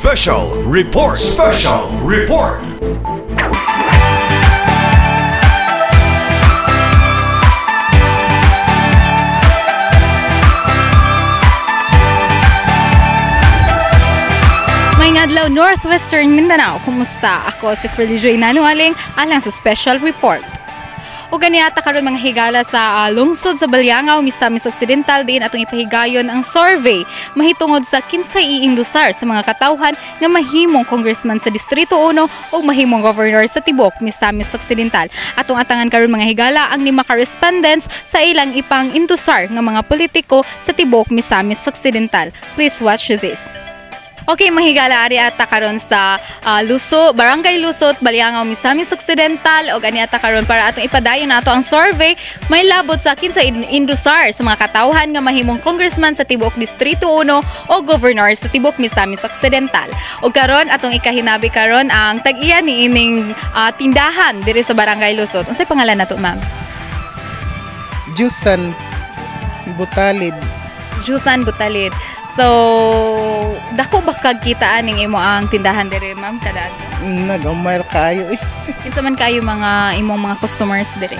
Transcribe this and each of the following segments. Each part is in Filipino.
Special Report. Special Report. Ngayong adlaw, Northwestern Mindanao. Kumusta? Ako si Freddy Joy Nanualing alang sa Special Report. O ganiyata karon mga higala sa lungsod sa Balyangaw, Misamis Occidental, diin atong ipahigayon ang survey mahitungod sa kinsay iindusar sa mga katawhan nga mahimong congressman sa Distrito 1 o mahimong governor sa Tibok, Misamis Occidental. Atong atangan karon mga higala ang 5 ka-respondents sa ilang ipang indusar nga mga politiko sa Tibok, Misamis Occidental. Please watch this. Okay, mahigala ari ata karon sa Barangay Lusot, Balyangaw, Misamis Occidental o gani ata karon para atong ipadayon nato ang survey may labot sa kinsa indusar sa mga katawhan nga mahimong congressman sa Tibok Distrito 1 o governor sa Tibok, Misamis Occidental. O karon atong ikahinabi karon ang tag-iya ni ining tindahan diri sa Barangay Lusot. Unsay pangalan nato, ma'am? Jusan Butalid. Jusan Butalid. So, dako ba kagkitaan ning imo ang tindahan diri, ma'am, kada adlaw? Nagamay kayo eh. Kinsa man kayo mga imong mga customers diri?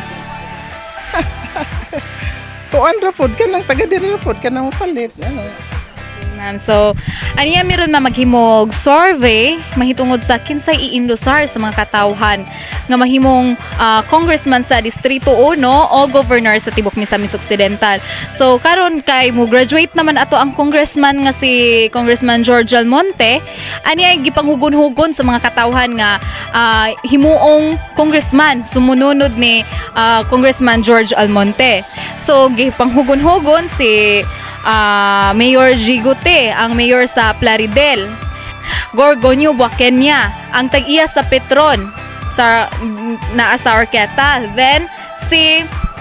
Tuan ra pod ka nang taga diri ra pod ka nang palit. Ano? Ma'am, so aniya meron maghimog survey mahitungod sa kinsay iindusar sa mga katawhan nga mahimong congressman sa Distrito 1 o governor sa Tibok, Misamis Occidental. So karon kay mo graduate naman ato ang congressman nga si Congressman George Almonte, aniya gipanghugon-hugon sa mga katawhan nga himuong congressman sumununod ni Congressman George Almonte. So gipanghugon-hugon si Mayor Gigote, ang mayor sa Plaridel. Gorgonio Buakenya, ang tag-iya sa Petron, sa Orqueta. Then, si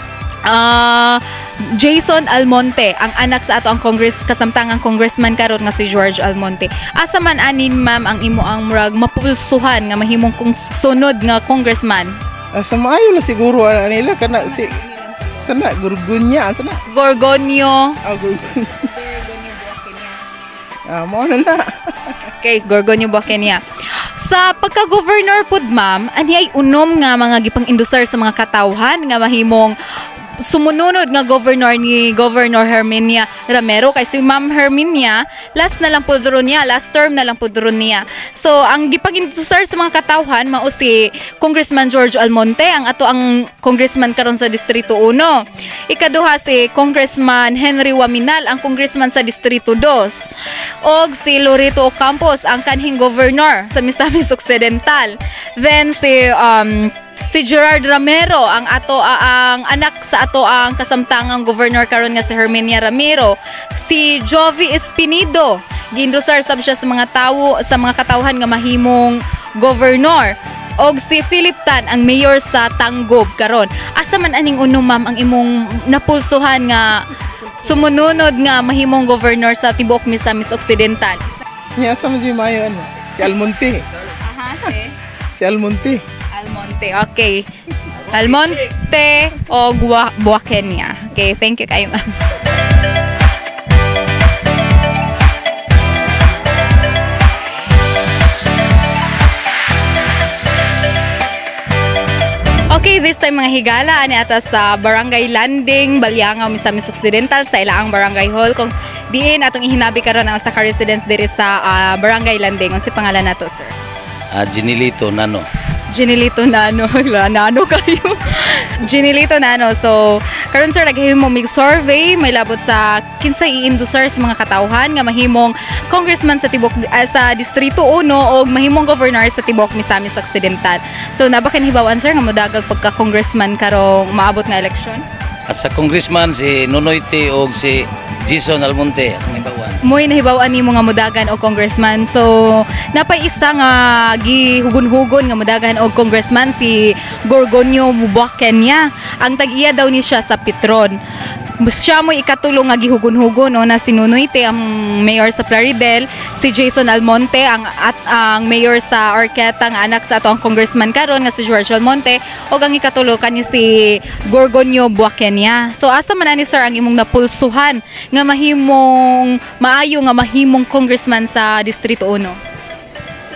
Jason Almonte, ang anak sa ato ang kasamtangang congressman karon nga si George Almonte. Asa man anin, ma'am, ang imo ang murag mapulsuhan nga mahimong sunod nga congressman? Sa maayo la siguro nila kana si sana Gorgonya, sana Gorgonio. Gorgonio Buakenya. Mo na. Okay, Gorgonio Buakenya. Sa pagka-governor pud, ma'am, ani ay unom nga mga gipang-indusar sa mga katawhan nga mahimong sumununod nga governor ni Governor Herminia Ramero. Kay si Ma'am Herminia last term na lang pud niya. So ang gipag-indusar sa mga katawhan mao si Congressman George Almonte, ang ato ang congressman karon sa Distrito 1. Ikaduha si Congressman Henry Waminal, ang congressman sa Distrito 2. Og si Loreto Ocampos, ang kanhing governor sa Misamis Occidental. Then si Gerard Ramero, ang anak sa ato ang kasamtangang governor karon nga si Herminia Ramero. Si Jovi Espinido, giindusar sab siya sa mga katawhan nga mahimong governor. Og si Philip Tan, ang mayor sa Tanggob karon. Asa man aning uno, ma'am, ang imong napulsuhan nga sumununod nga mahimong governor sa Tibok, Misamis Occidental? Nya sa mga mayo ano? Si Almonte. Si Almonte. Almonte, okay. Almonte o Buakenya. Okay, thank you kayo, ma'am. Okay, this time mga higala ani ata sa Barangay Landing, Balyangaw, Misamis Occidental sa ilaang Barangay Hall. Kung diin atong ihinabi karon ang sa ka-residence diri sa Barangay Landing. Unsa pangalan nato, sir? Ginilito Nano. Ginilito Nano. Nano kayo. Ginilito Nano. So, karon sir, naghimo mig survey may labot sa kinsay iindusar sa mga katawhan nga mahimong congressman sa Tibok sa Distrito 1 o mahimong governor sa Tibok, Misamis Occidental. So, nabakan hibawan sir nga modagag pagka-congressman karong maabot nga eleksyon? Sa congressman si Nonoyte o si Jason Almonte ang ibawan. Moy nahibawan ni mga mudagan o congressman. So napay isa nga gihugon-hugon nga mudagan og congressman si Gorgonio Buakenya. Ang tag-iya daw ni siya sa Petron. Siya mo ikatulong nga gihugon-hugon na si Nunoyte ang mayor sa Plaridel, si Jason Almonte ang mayor sa Orqueta nga anak sa atong congressman karon nga si George Almonte, o ang ikatulo kani si Gorgonio Buakenya. So asa man ani sir ang imong napulsuhan nga mahimong maayo nga mahimong congressman sa Distrito 1?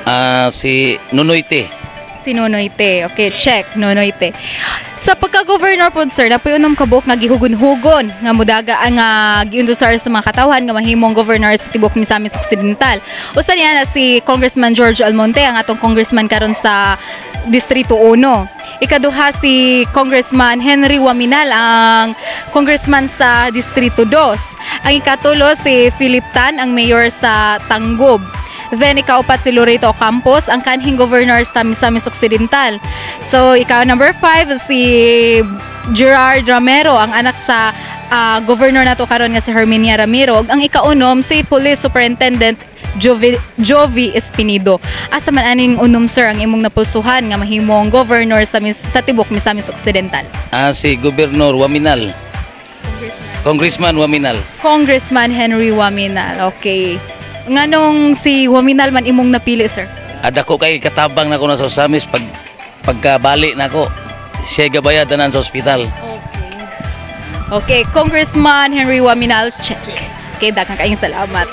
Si Nonoy T. Si Nonoy Te. Okay, check. Nonoy Te. Sa pagka-governor po, sir, napuyunom kabuk nga gihugon-hugon nga mudaga ang giundusar sa mga katawhan nga mahimong governor sa tibok Misamis Occidental. Usa niya na si Congressman George Almonte, ang atong congressman karon sa Distrito 1. Ikaduha si Congressman Henry Waminal, ang congressman sa Distrito 2. Ang ikatulo si Philip Tan, ang mayor sa Tanggob. Then, ikaupat si Loreto Campos, ang kanhing governor sa Misamis Occidental. So, number 5, si Gerard Ramiro, ang anak sa governor nato karon nga si Herminia Ramiro. Ang ikaunom, si Police Superintendent Jovi Espinido. Asa man aning unom, sir, ang imong napulsuhan nga mahimong governor sa tibok Misamis Occidental? Si Gobernador Waminal. Congressman Waminal. Congressman Henry Waminal. Okay. Nganong si Waminal man imong napili, sir? Ada ko kay katabang na ko na sa Samis pagkabali na ko. Siya gabayadanan sa ospital. Okay, Congressman Henry Waminal, check. Okay, daghang kaayong salamat.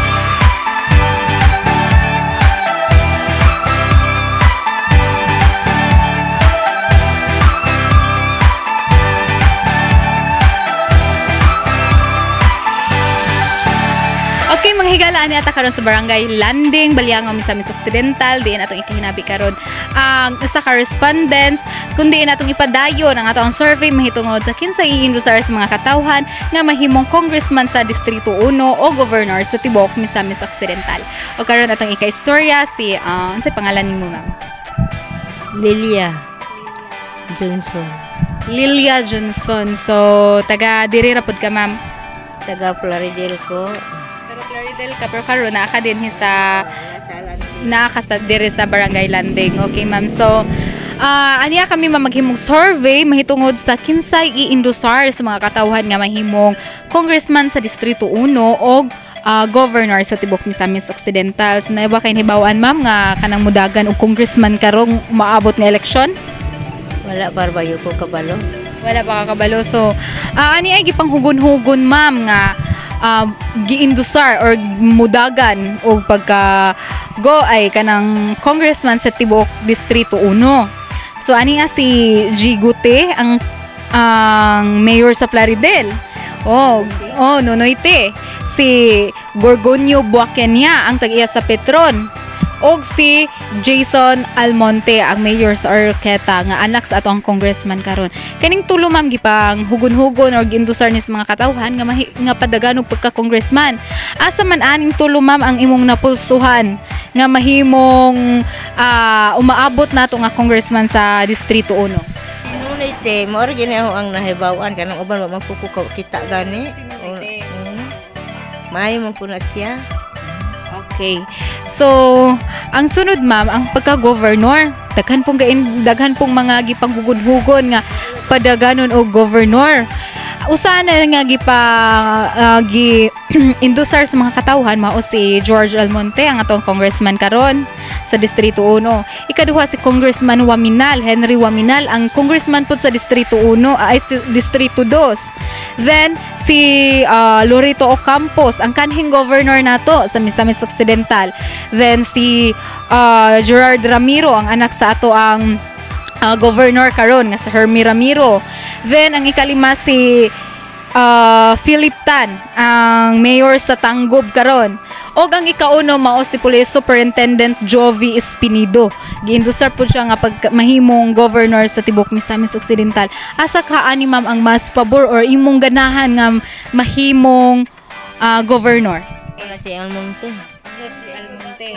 Okay, mga higalaan ni ata karon sa Barangay Landing, Baliangaw, Misamis Occidental. Diin atong ikahinabi karon ang sa correspondence, kundi atong ipadayon ang atong survey mahitungod sa kinsay iindusar sa mga katawhan nga mahimong congressman sa Distrito 1 o governor sa tibok Misamis Occidental. O karon atong ika-istorya si unsay pangalan nimo, ma'am? Lilia Johnson, Lilia Johnson. So taga diri ra pud ka, ma'am? taga Plaridel ko. Plaridel ka, pero karon naa ka din sa dire sa Barangay Landing. Okay, ma'am. So, aniya kami maghimong survey mahitungod sa kinsay iindusar sa mga katawhan nga mahimong congressman sa Distrito 1 o governor sa tibok Misamis Occidental. So, na ba kay hibawan, ma'am, nga kanang mudagan og congressman karong maabot nga eleksyon? Wala barbayo ko kabalo. Wala pa kakabalo. So, ani ay gipanghugon-hugon, ma'am, nga giindusar or mudagan o pagka-go ay kanang congressman sa tibok Distrito 1. So, ani nga si G. Gute, ang mayor sa Plaridel. Nonoy Te. Si Gorgonio Buakenia, ang tag-iya sa Petron. Og si Jason Almonte, ang mayor sa Arqueta, nga anak sa atong congressman karon. Kaning tulo, ma'am, gipang hugon-hugon or giindusar ni sa mga katawhan nga padagan og pagka-congressman. Asa man aning tulo, ma'am, ang imong napulsuhan nga mahimong umaabot nato nga congressman sa Distrito 1? Nonoy Te, mo gini ako ang nahibawan kanang uban wa magpupukaw kita gani. May man po na siya. Okay. So, ang sunod, ma'am, ang pagka-governor. Daghan pong mga gipanghugon-hugon nga padaganon og governor. Usa na nga gi-indusar sa mga katawhan mao si George Almonte, ang atong congressman karon sa Distrito 1. Ikaduha si Congressman Waminal, Henry Waminal, ang congressman pud sa Distrito 1 ay Distrito 2. Then si Loreto Campos, ang kanhing governor nato sa Misamis Occidental. Then si Gerard Ramiro, ang anak sa ato ang governor karon nga si Hermie Ramiro. Then ang ikalima si Philip Tan, ang mayor sa Tanggob karon. Og ang ikauno mao si Police Superintendent Jovi Espinido. Giindusar pud siya nga mahimong governor sa tibok Misamis Occidental. Asa ka ani, ma'am, ang mas pabor or imong ganahan nga mahimong governor? Wala si Almonte. So si Almonte.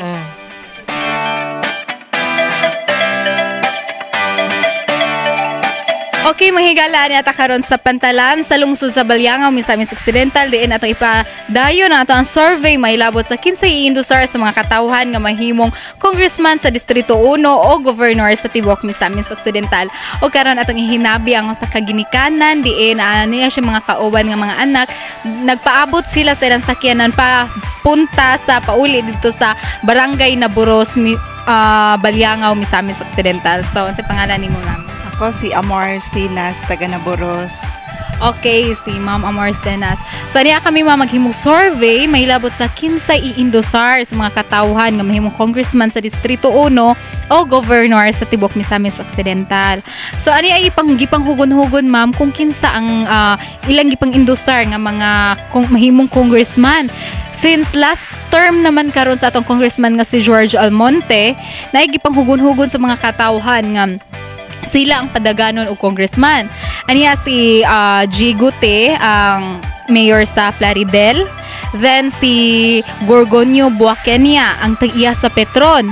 Okay, mahigala ni ata karon sa Pantalan sa lungsod sa Baliangaw, Misamis Occidental. Diin atong ipadayon na atong survey mailabot sa kinsay iindusar sa mga katawhan nga mahimong congressman sa Distrito 1 o governor sa tibok Misamis Occidental. O karon atong ihinabi ang sa kaginikanan diin niya siya mga kauban nga mga anak. Nagpaabot sila sa ilang sakyanan pa punta sa pauli dito sa Barangay Naburos, Baliangaw, Misamis Occidental. So, ano sa pangalan nimo, ma'am? Ako si Amor Silas, taga Naboros. Okay, si Ma'am Amarcenas. So niya kami maghimong survey, mahilabot sa kinsay iindusar sa mga katawhan nga mahimong congressman sa Distrito 1 o governor sa Tibok Misamis Occidental. So ani ay gipanghugon-hugon ma'am kung kinsa ang ilang gipang-indusar nga mga mahimong congressman. Since last term naman karon sa atong congressman nga si George Almonte, na gipanghugon-hugon sa mga katawhan nga sila ang padaganon o congressman. Aniya si G. Gute, ang mayor sa Plaridel. Then si Gorgonio Buakenia, ang tag-iya sa Petron.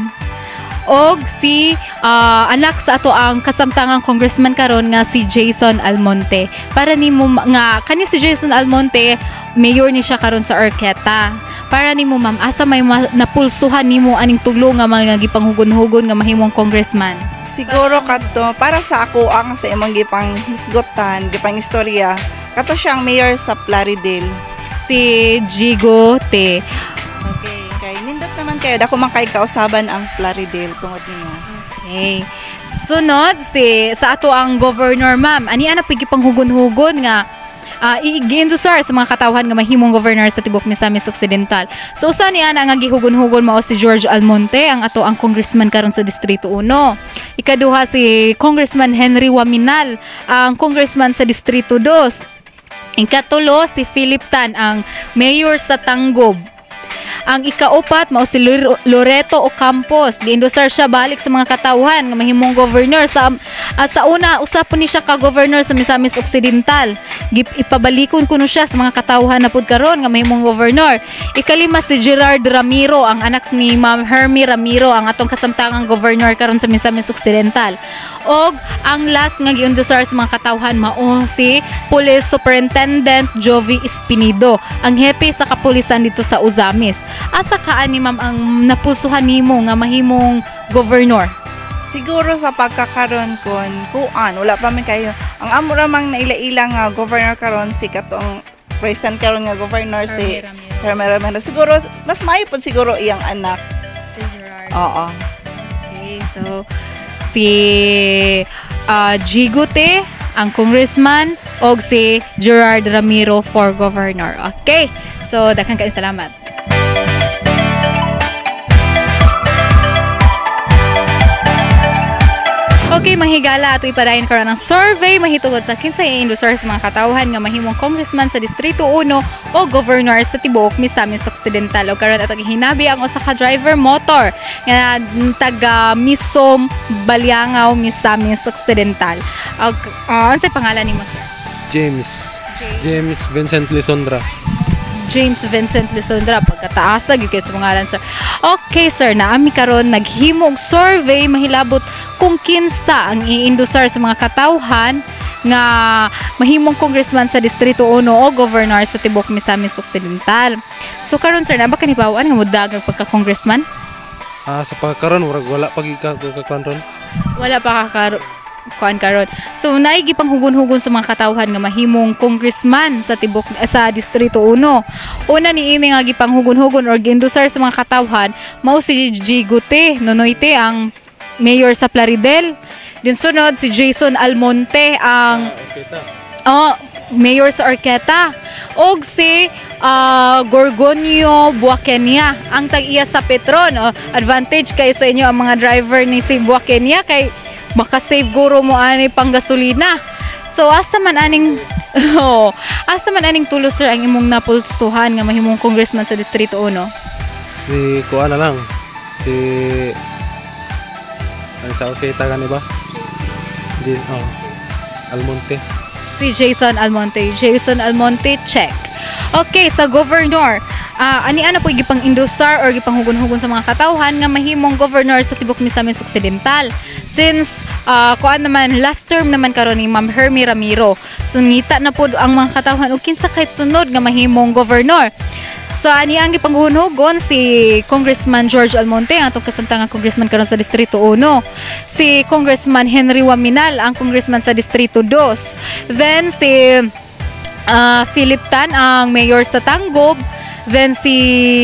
Og si anak sa ato ang kasamtangang congressman karon nga si Jason Almonte. Para nimo nga kani si Jason Almonte, mayor ni siya karon sa Arqueta. Para nimo ma'am, asa may napulsuhan nimo aning tulo nga mga gipanghugon-hugon nga mahimong congressman? Siguro kadto para sa ako ang sa imong gipang hisgotan, gipang istorya, kato siyang mayor sa Plaridel. Si Jigo Te. Okay. Kay nindot naman kayo dako man kay kausaban ang Plaridel tungod niya. Okay. Sunod sa ato ang governor ma'am. Ani ana pigi panghugon-hugon nga i-indusar sa mga katawhan nga mahimong governor sa Tibok Misamis Occidental. So usa ni ana nga gihugon-hugon mao si George Almonte, ang ato ang congressman karon sa Distrito 1. Ikaduha si Congressman Henry Waminal, ang congressman sa Distrito 2. Ikatulo si Philip Tan, ang mayor sa Tanggob. Ang ikaupat mao si Loreto Ocampos, giindusar siya balik sa mga katawhan nga mahimong governor sa una usapon ni siya ka governor sa Misamis Occidental. Ipabalikon kuno siya sa mga katawhan na pud karon nga mahimong governor. Ikalima si Gerard Ramiro, ang anak ni Ma'am Hermie Ramiro, ang atong kasamtangang governor karon sa Misamis Occidental. Og ang last nga giindusar sa mga katawhan mao si Police Superintendent Jovi Espinido, ang hepe sa kapulisan dito sa Uzamis. Asa kaan ni ma'am ang napulsuhan nimo nga mahimong governor? Siguro sa pagkakaroon kon kuan wala pa man kayo. Ang amo ramang naila-ila nga governor karon si katong present karon nga governor si Hermie Ramiro. Siguro mas maayo pud siguro iyang anak. Si Gerard. Oo. Okay, so si Gigute, ang congressman, og si Gerard Ramiro for governor. Okay, so daghang kaayong salamat. Okay, mahigala ato ipadayon karon ang survey mahitungod sa kinsay iindusar sa mga katawhan nga mahimong congressman sa Distrito 1 o governor sa Tibuok Misamis Occidental. O karon ato hinabi ang usa ka driver motor nga taga Misom, Baliangaw, Misamis Occidental. Unsay pangalan nimo, sir? James Vincent Lisondra. James Vincent Lisondra, pagkataasa gyud kay sa pangalan, sir. Okay, sir, naami karon naghimog survey mahilabot kung kinsa ang iindusar sa mga katawhan nga mahimong congressman sa Distrito 1 o governor sa Tibok Misamis Occidental. So karon, sir, na ba kanibawaan nga mudagang pagka-congressman? Sa pagkaron wala pag ikakuan. Wala pa kuan karon. So naay gipanghugon-hugon sa mga katawhan nga mahimong congressman sa Tibok sa Distrito 1. Una niini nga gipanghugon-hugon or giindusar sa mga katawhan mao si G. Gute Nonoyte, ang mayor sa Plaridel. Din sunod si Jason Almonte, ang mayor sa Arqueta. Og si Gorgonio Buakenia, ang tag-iya sa Petron. Advantage kay sa inyo ang mga driver ni si Buakenia kay makasave guro mo ani pang gasolina. So asa man aning tulo, sir, ang imong napulsuhan nga mahimong congressman sa Distrito 1? Si kuan na lang. Si sa Arqueta gani ba? Almonte. Si Jason Almonte. Jason Almonte, check. Okay, sa governor, ani-ana po gipang indusar or gipanghugon-hugon sa mga katawhan nga mahimong governor sa Tibok Misamis Occidental. Since kuan naman last term naman karon ni Ma'am Hermie Ramiro. So ngita na po ang mga katawhan ug kinsa kay sunod nga mahimong governor. So ani ang gipanghugon si Congressman George Almonte, ang atong kasamtangang congressman karon sa Distrito 1. Si Congressman Henry Waminal, ang congressman sa Distrito 2. Then si Philip Tan, ang mayor sa Tanggob. Then si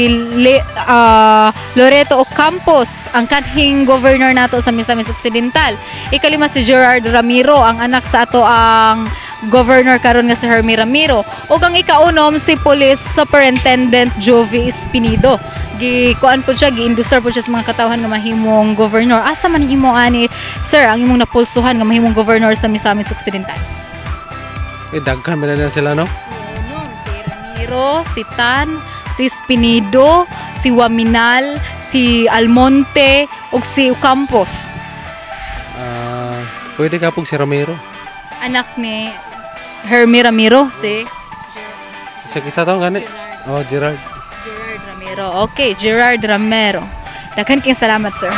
Loreto Ocampos, ang kanhing governor nato sa Misamis Occidental. Ikalima si Gerard Ramiro, ang anak sa ato ang governor karon nga si Hermie Ramiro ug ang ikaunom si Police Superintendent Jovi Espinido. Kuan po siya, gi-induster po siya sa mga katawhan nga mahimong governor. Asa man imo ani sir ang imong napulsuhan nga mahimong governor sa Misamis Occidental? Daghan man na sila no. Si Ramiro, si Tan, si Espinido, si Waminal, si Almonte ug si Campos. Pwede ka pong si Ramiro. Anak ni Hermie Ramiro, si Isa taong gani. Oh, Gerard. Gerard Ramiro. Okay, Gerard Ramiro. Daghan kayong salamat, sir.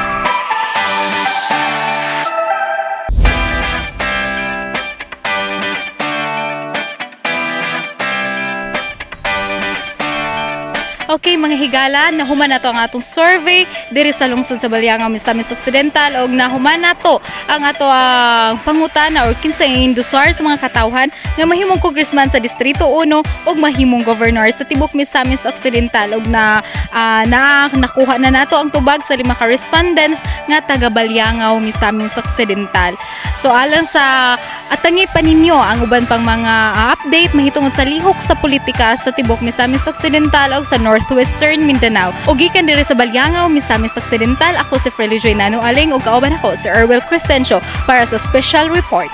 Okay, mga higala, nahuman na to ang atong survey diri sa lungsod sa Baliangaw, Misamis Occidental og nahuman na to ang ato ang pangutana or kinsay indusar sa mga katawhan nga mahimong congressman sa Distrito 1 og mahimong governor sa tibok Misamis Occidental og nakuha na nato ang tubag sa 5 ka respondents nga taga Baliangaw, Misamis Occidental. So alang sa atangi pa ninyo ang uban pang mga update mahitungod sa lihok sa politika sa tibok Misamis Occidental og sa Northwestern Mindanao. O gikan diri sa Baliangaw, Misamis Occidental, ako si Frely Joy Nano Aling ug kauban ako si Erwel Crescencio para sa special report.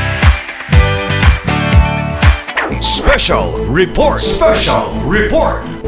Special report. Special report.